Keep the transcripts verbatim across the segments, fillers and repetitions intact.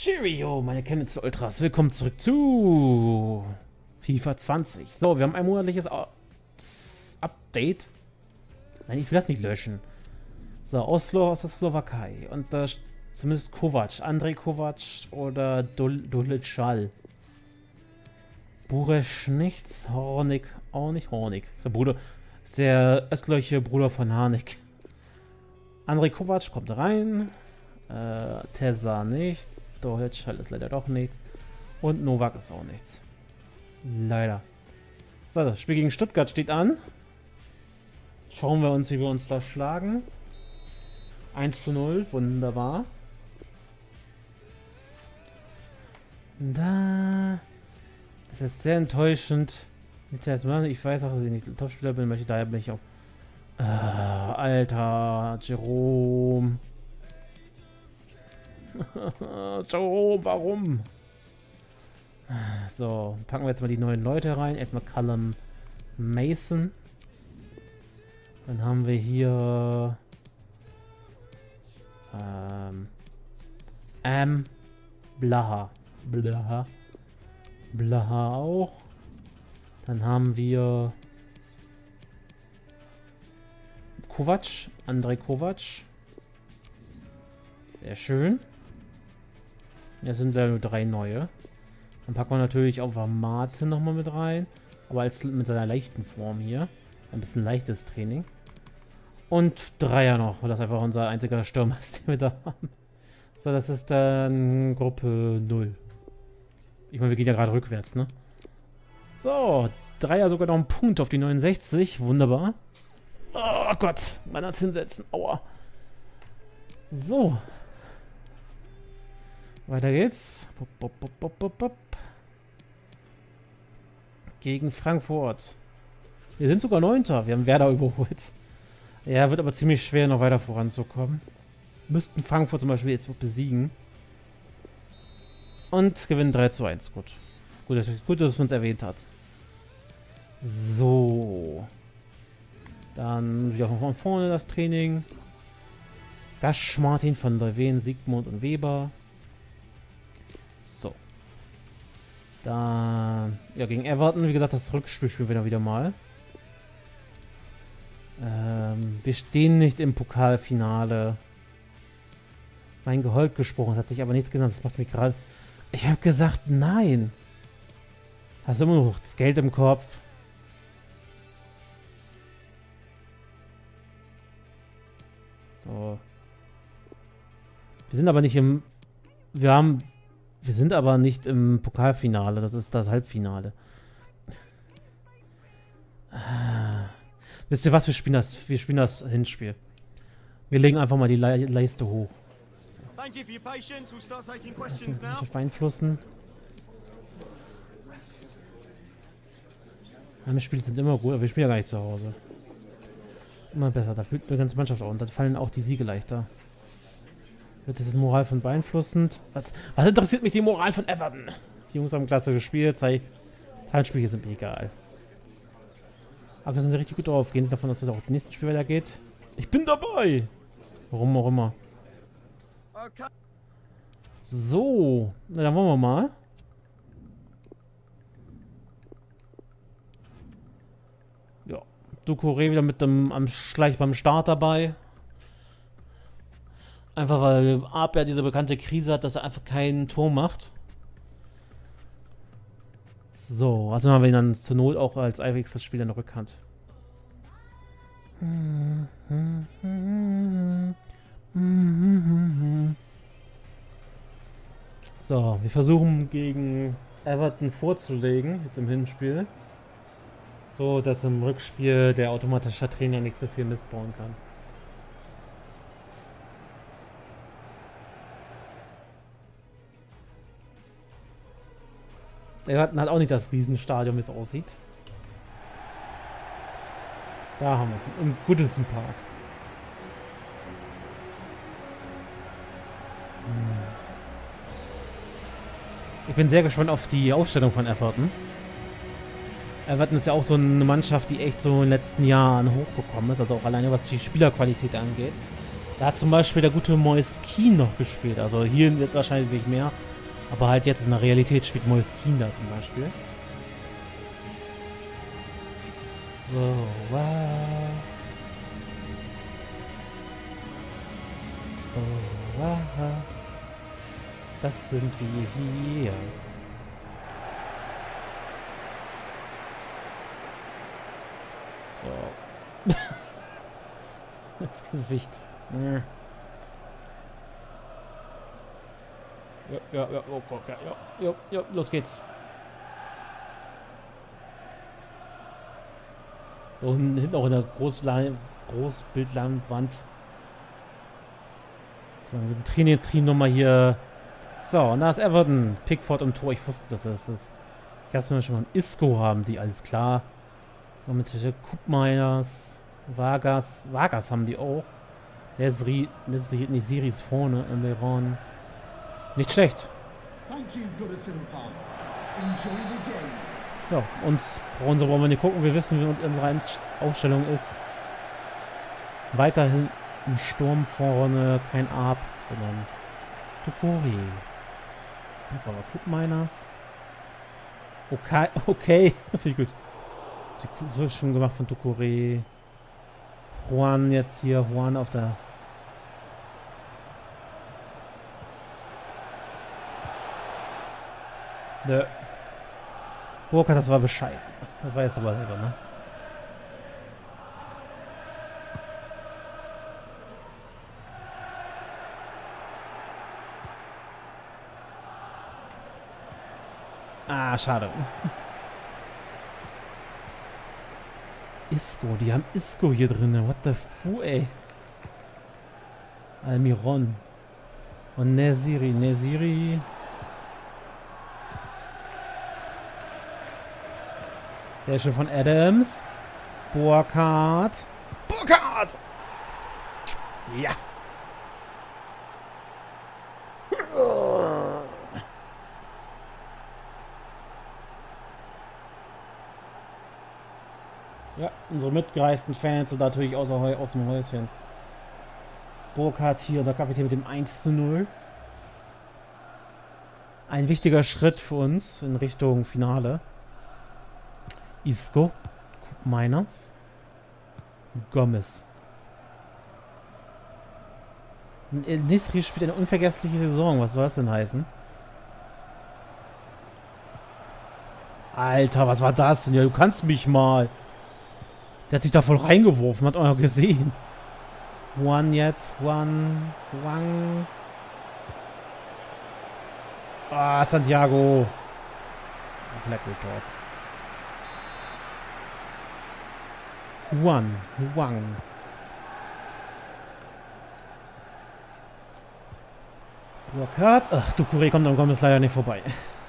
Cheerio, meine Chemnitz Ultras. Willkommen zurück zu FIFA zwanzig. So, wir haben ein monatliches Update. Nein, ich will das nicht löschen. So, Oslo aus der Slowakei. Und da zumindest Kovac. Andrej Kovac oder Dolichal. Bureš nichts. Hornig auch nicht. Hornig. Ist der Bruder. Ist der östliche Bruder von Harnik. Andrej Kovac kommt rein. Äh, Tessa nicht. Dolichal ist leider doch nichts. Und Novak ist auch nichts. Leider. So, das Spiel gegen Stuttgart steht an. Schauen wir uns, wie wir uns da schlagen. eins zu null, wunderbar. Da. Das ist jetzt sehr enttäuschend. Nicht erstmal, ich weiß auch, dass ich nicht Topspieler bin, möchte daher bin ich auch. Äh, Alter, Jerome. Jerome, warum? So, packen wir jetzt mal die neuen Leute rein. Erstmal Callum Mason. Dann haben wir hier ähm, Am Blaha. Blaha. Blaha auch. Dann haben wir Kovac, Andrej Kovac. Sehr schön. Ja, sind leider nur drei neue. Dann packen wir natürlich auch Martin nochmal mit rein. Aber als mit seiner leichten Form hier. Ein bisschen leichtes Training. Und Dreier noch, weil das einfach unser einziger Stürmer ist, den wir da haben. So, das ist dann Gruppe null. Ich meine, wir gehen ja gerade rückwärts, ne? So, Dreier sogar noch einen Punkt auf die neunundsechzig. Wunderbar. Oh Gott, man hat's hinsetzen. Aua. So. Weiter geht's. Bop, bop, bop, bop, bop, bop. Gegen Frankfurt. Wir sind sogar Neunter. Wir haben Werder überholt. Ja, wird aber ziemlich schwer, noch weiter voranzukommen. Müssten Frankfurt zum Beispiel jetzt besiegen. Und gewinnen drei zu eins. Gut. Gut, dass, gut, dass es uns erwähnt hat. So. Dann wieder von vorne das Training. Gasch, Martin von der Wen, Sigmund und Weber. So. Dann, ja, gegen Everton, wie gesagt, das Rückspiel spielen wir dann wieder mal. Ähm, wir stehen nicht im Pokalfinale. Mein Gehold gesprochen, hat sich aber nichts geändert. Das macht mich gerade. Ich habe gesagt, nein. Hast du immer noch das Geld im Kopf? So. Wir sind aber nicht im. Wir haben. Wir sind aber nicht im Pokalfinale. Das ist das Halbfinale. Ah. Wisst ihr was? Wir spielen das. Wir spielen das Hinspiel. Wir legen einfach mal die Le Leiste hoch. So. Nicht beeinflussen. Meine Spiele sind immer gut, aber wir spielen ja gar nicht zu Hause. Immer besser. Da fühlt die ganze Mannschaft auch. Und da fallen auch die Siege leichter. Wird das Moral von beeinflussend? Was, was interessiert mich die Moral von Everton? Die Jungs haben klasse gespielt. Teilspiele sind mir egal. Aber das sind richtig gut drauf. Gehen Sie davon aus, dass es auch im nächsten Spiel weitergeht? Ich bin dabei! Warum auch immer. So. Na, dann wollen wir mal. Ja. Doucouré wieder mit dem am gleich beim Start dabei. Einfach weil Abwehr diese bekannte Krise hat, dass er einfach kein Tor macht. So, also haben wir ihn dann zur Not auch als einziges Spiel in der Rückhand. So, wir versuchen gegen Everton vorzulegen, jetzt im Hinspiel. So, dass im Rückspiel der automatische Trainer nicht so viel Mist bauen kann. Everton hat auch nicht das Riesenstadion, wie es aussieht. Da haben wir es. Im Goodison Park. Hm. Ich bin sehr gespannt auf die Aufstellung von Everton. Everton ist ja auch so eine Mannschaft, die echt so in den letzten Jahren hochgekommen ist. Also auch alleine was die Spielerqualität angeht. Da hat zum Beispiel der gute Moiskin noch gespielt. Also hier wird wahrscheinlich nicht mehr. Aber halt jetzt in der Realität spielt Moiskin da zum Beispiel. So, wow. Oh, wow. Das sind wir hier. So. Das Gesicht. Ja, ja, ja, oh Gott, ja, ja, ja, ja, los geht's. Da unten hinten auch in der Großla- Großbildleinwand. So, wir trainieren, trainieren nochmal hier. So, und da ist Everton. Pickford im Tor. Ich wusste, dass das ist. Ich hab's mir schon mal ein Isco haben, die, alles klar. Und mit Koopmeiners, Vargas. Vargas haben die auch. Nesri, Nesri, Nesiri ist vorne. Emeron. Nicht schlecht. Ja, uns brauchen sie, wollen wir nicht gucken. Wir wissen, wie unsere Aufstellung ist. Weiterhin ein Sturm vorne, kein Ab, sondern Tukuri. Das war aber Koopmeiners. Okay, okay. Finde ich gut. Die wird schon gemacht von Tukuri. Juan jetzt hier. Juan auf der... Nö. Burkhardt, das war bescheiden. Das weißt du aber selber, ne? Ah, schade. Isco, die haben Isco hier drin. What the fu, ey. Almiron. Und Nesiri. Nesiri. Der ist schon von Adams. Burkhardt. Burkhardt! Ja. Ja, unsere mitgereisten Fans sind natürlich außer Heu aus dem Häuschen. Burkhardt hier, der Kapitän mit dem eins zu null. Ein wichtiger Schritt für uns in Richtung Finale. Isco, Koopmeiners, Gomez. Nesri spielt eine unvergessliche Saison. Was soll das denn heißen? Alter, was war das denn? Ja, du kannst mich mal. Der hat sich da voll reingeworfen, hat auch gesehen. Juan jetzt, Juan, Juan. Ah, Santiago. Black Report. Juan, Juan. Burkhardt. Ach, du Kuré, kommt, dann kommt es leider nicht vorbei.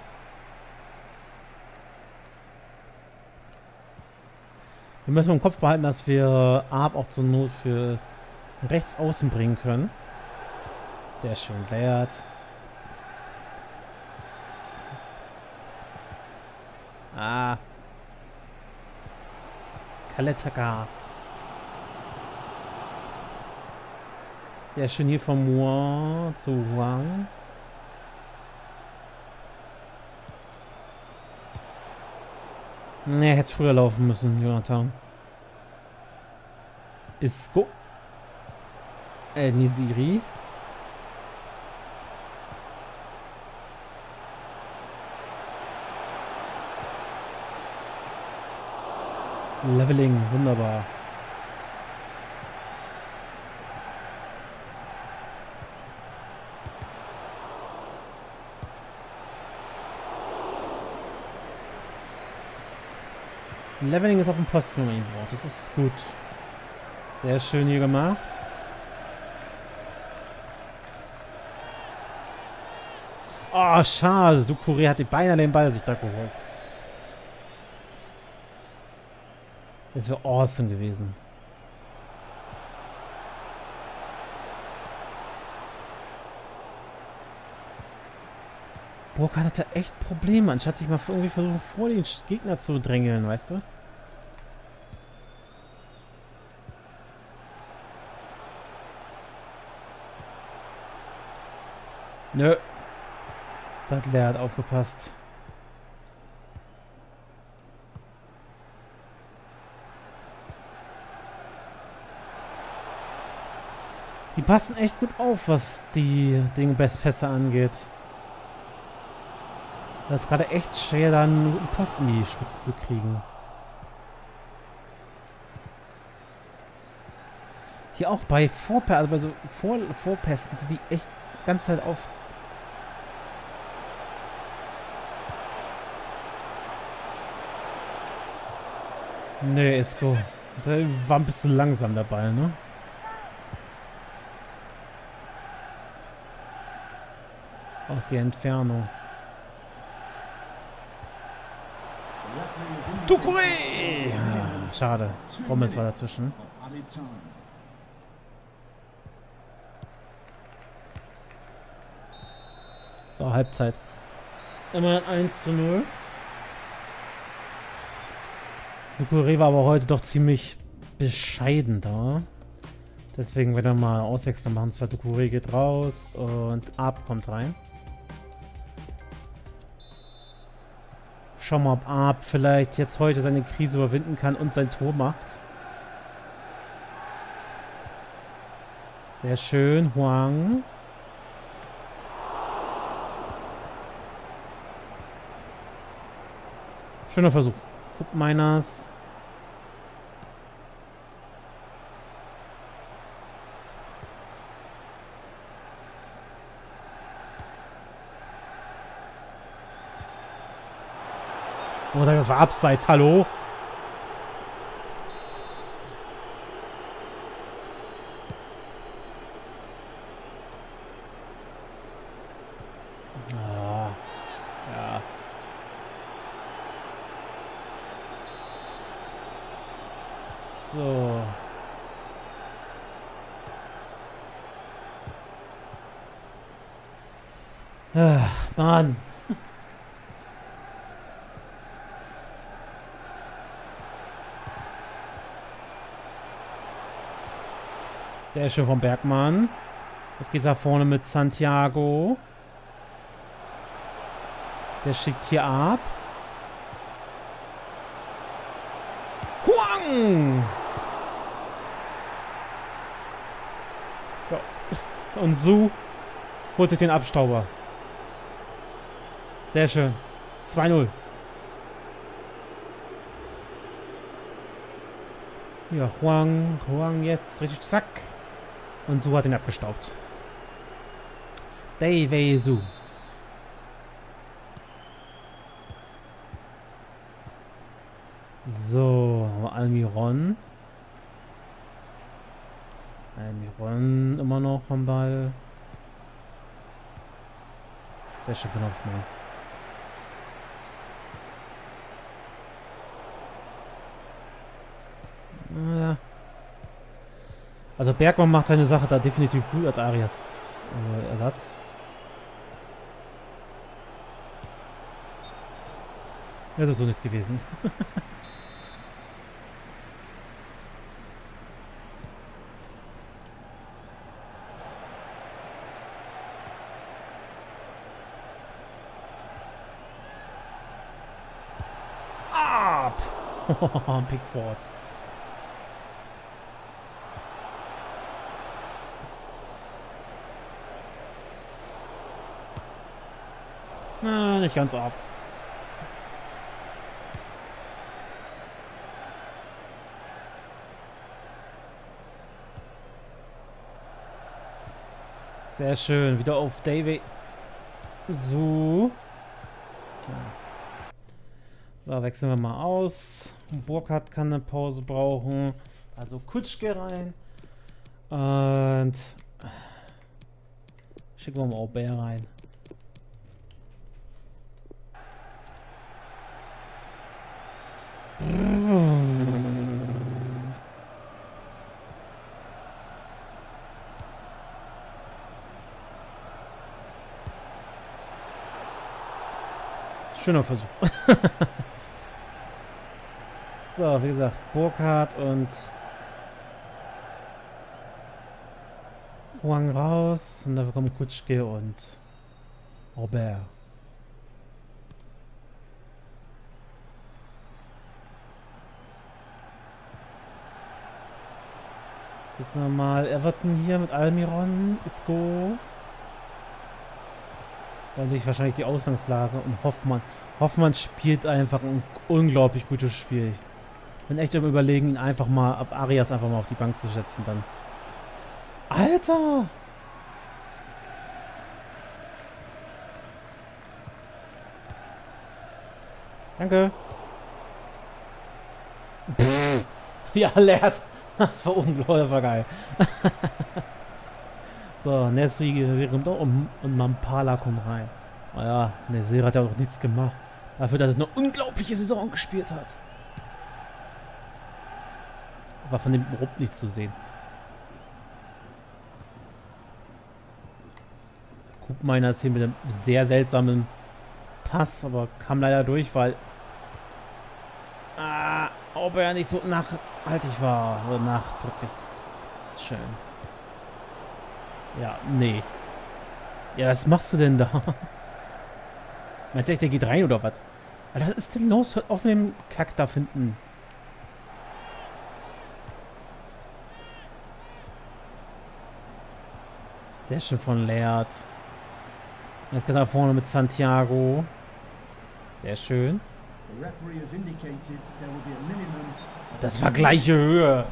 Wir müssen im Kopf behalten, dass wir Arp auch zur Not für rechts außen bringen können. Sehr schön, Laird. Ah. Kaletaka. Der ist schon hier von Moore zu Wang. Ne, hätte früher laufen müssen, Jonathan. Isco. Äh, Nesiri. Leveling, wunderbar. Leveling ist auf dem Posten um ihn. Das ist gut. Sehr schön hier gemacht. Oh, schade. Du Kuré hat die beinahe den Ball sich da geholt. Das wäre awesome gewesen. Burkhardt hatte echt Probleme, anstatt sich mal irgendwie versuchen, vor den Gegner zu drängeln, weißt du? Nö. Butler hat aufgepasst. Die passen echt gut auf, was die Dinge Bestfässer angeht. Das ist gerade echt schwer, da einen guten Posten in die Spitze zu kriegen. Hier auch bei Vorpässen, also bei so Vor Vorpässen sind die echt die ganze Zeit auf. Nee, Isco. Der war ein bisschen langsam dabei, ne? Aus der Entfernung. Doucouré! Ja, schade. Gomez war dazwischen. So, Halbzeit. Immerhin eins zu null. Doucouré war aber heute doch ziemlich bescheiden da. Deswegen werden wir mal Auswechslung machen. Zwar Doucouré geht raus und Ab kommt rein. Schauen wir mal, ob Ab vielleicht jetzt heute seine Krise überwinden kann und sein Tor macht. Sehr schön, Huang. Schöner Versuch. Guck Miners. Oh, das war abseits, hallo? Ah, ja. So. Ach, Mann. Sehr schön vom Bergmann. Jetzt geht's nach vorne mit Santiago. Der schickt hier ab. Huang! Ja. Und Su holt sich den Abstauber. Sehr schön. zwei null. Ja, Huang, Huang jetzt richtig zack. Und Su hat ihn abgestaubt. Daewei Su. So, Almiron. Almiron immer noch am Ball. Sehr schön von Hoffmann. Ja. Also Bergmann macht seine Sache da definitiv gut als Arias äh, Ersatz. Ja, das ist so nichts gewesen. Ab! Pickford. Na, nicht ganz ab. Sehr schön. Wieder auf Daewei. So. So, wechseln wir mal aus. Burkhardt kann eine Pause brauchen. Also Kutschke rein. Und schicken wir mal Aubert rein. Schöner Versuch. So, wie gesagt, Burkhardt und Huang raus. Und dafür kommen Kutschke und Robert. Jetzt nochmal Everton hier mit Almiron, Isco. Weil sich wahrscheinlich die Ausgangslage und Hoffmann. Hoffmann spielt einfach ein unglaublich gutes Spiel. Ich bin echt am Überlegen, ihn einfach mal, ab Arias einfach mal auf die Bank zu setzen dann. Alter! Danke. Pff. Ja, leert. Das war unglaublich, das war geil. So, Nesri kommt auch und, und Mampala kommt rein. Naja, Nesri hat ja auch nichts gemacht. Dafür, dass er eine unglaubliche Saison gespielt hat. War von dem überhaupt nicht zu sehen. Guck meiner ist hier mit einem sehr seltsamen Pass, aber kam leider durch, weil ah, ob er nicht so nachhaltig war oder nachdrücklich. Schön. Ja, nee. Ja, was machst du denn da? Meinst du echt, der geht rein oder was? Was ist denn los? Hört auf mit dem Kack da hinten. Sehr schön von Laird. Jetzt geht er vorne mit Santiago. Sehr schön. Das war gleiche Höhe.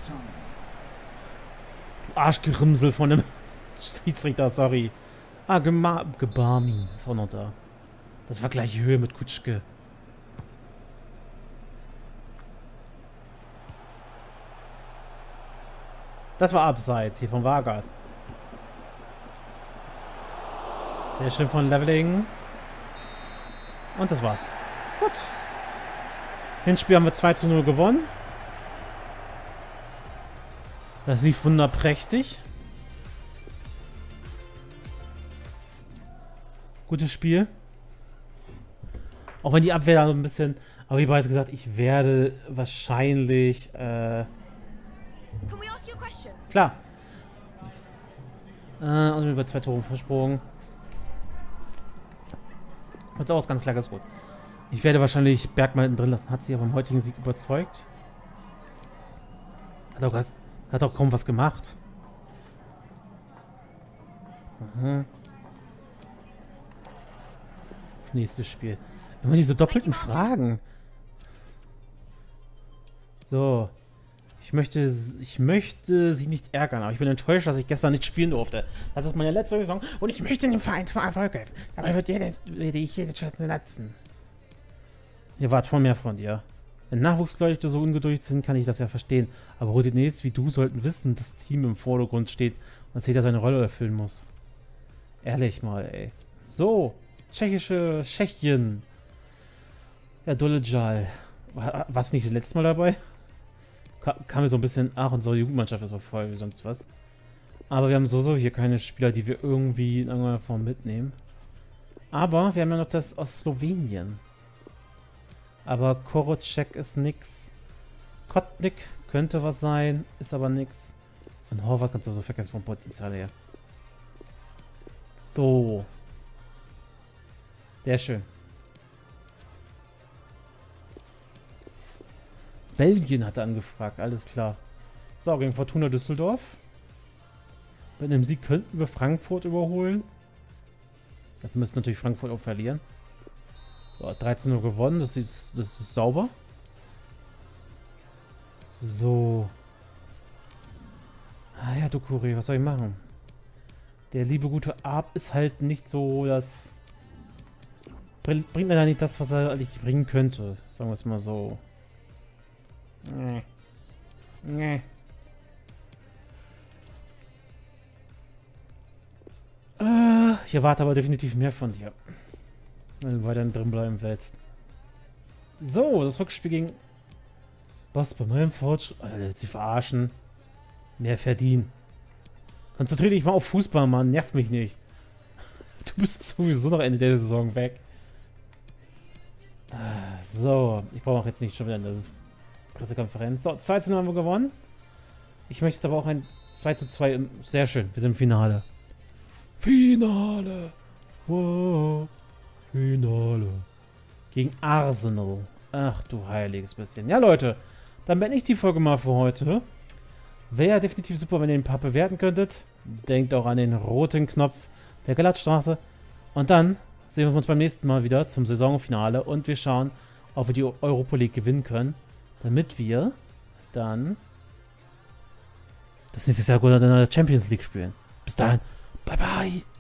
Du Arschgerimsel von dem Schiedsrichter, sorry. Ah, Gebami ist auch noch da. Das war gleiche Höhe mit Kutschke. Das war abseits hier von Vargas. Sehr schön von Leveling. Und das war's. Gut. Hinspiel haben wir zwei zu null gewonnen. Das lief wunderprächtig. Gutes Spiel. Auch wenn die Abwehr da so ein bisschen... Aber wie bereits gesagt, ich werde wahrscheinlich... Äh, klar. Äh, und über zwei Tore versprungen. Und aus, ganz klar, ganz gut. Ich werde wahrscheinlich Bergmann hinten drin lassen. Hat sie aber im heutigen Sieg überzeugt. Hat auch, hat auch kaum was gemacht. Mhm. Nächstes Spiel. Immer diese doppelten Fragen. So. Ich möchte, ich möchte sie nicht ärgern, aber ich bin enttäuscht, dass ich gestern nicht spielen durfte. Das ist meine letzte Saison und ich möchte dem Verein zum Erfolg helfen. Dabei wird jede, werde ich jede Chance nutzen. Ihr wart von mehr von dir. Wenn Nachwuchsleute so ungeduldig sind, kann ich das ja verstehen. Aber Routiniers wie du sollten wissen, dass das Team im Vordergrund steht und jeder seine Rolle erfüllen muss. Ehrlich mal, ey. So, tschechische Tschechien. Ja, Dolejal. War, warst du nicht das letzte Mal dabei? Kam mir so ein bisschen, ach, unsere Jugendmannschaft ist so voll wie sonst was. Aber wir haben so, so hier keine Spieler, die wir irgendwie in irgendeiner Form mitnehmen. Aber wir haben ja noch das aus Slowenien. Aber Korocek ist nix. Kotnik könnte was sein, ist aber nix. Und Horvath kannst du so vergessen vom Potenzial her. So. Sehr schön. Belgien hat er angefragt, alles klar. So, gegen Fortuna Düsseldorf. Mit einem Sieg könnten wir Frankfurt überholen. Dafür müssten natürlich Frankfurt auch verlieren. So, drei zu null gewonnen, das ist, das ist sauber. So. Ah ja, Doucouré, was soll ich machen? Der liebe gute Arp ist halt nicht so, das... Bringt mir da nicht das, was er eigentlich bringen könnte. Sagen wir es mal so. Nee. Nee. Äh, ich erwarte aber definitiv mehr von dir. Wenn du weiterhin drin bleiben willst. So, das Rückspiel gegen Boss bei neuem Fortschritt. Alter, sie verarschen. Mehr verdienen. Konzentriere dich mal auf Fußball, Mann. Nervt mich nicht. Du bist sowieso noch Ende der Saison weg. So, ich brauche auch jetzt nicht schon wieder eine Pressekonferenz. So, zwei zu null haben wir gewonnen. Ich möchte jetzt aber auch ein zwei zu zwei. Im, sehr schön, wir sind im Finale. Finale! Wow. Finale. Gegen Arsenal. Ach du heiliges bisschen. Ja, Leute. Dann beende ich die Folge mal für heute. Wäre definitiv super, wenn ihr ein paar bewerten könntet. Denkt auch an den roten Knopf der Galatstraße. Und dann sehen wir uns beim nächsten Mal wieder zum Saisonfinale. Und wir schauen, ob wir die Europa League gewinnen können. Damit wir dann das nächste Jahr in der Champions League spielen. Bis dahin. Bye, bye.